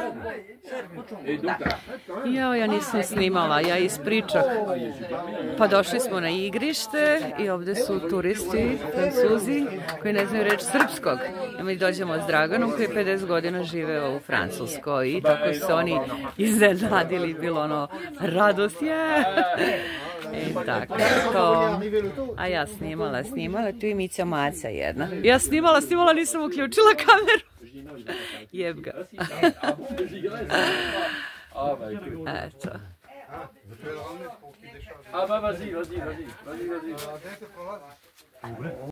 Jao, ja nisam snimala, ja ispričah. Pa došli smo na igrište i ovdje su turisti, Francuzi, koji ne znaju reći srpskog. I mi dođemo s Draganom koji 50 godina živeo u Francuskoj i tako su oni iznenadili, bilo ono radost, je! I tako, to. A ja snimala, tu je Mića Maca jedna. Ja snimala, nisam uključila kameru. Jeb ga. Eto. Ah bah vas-y.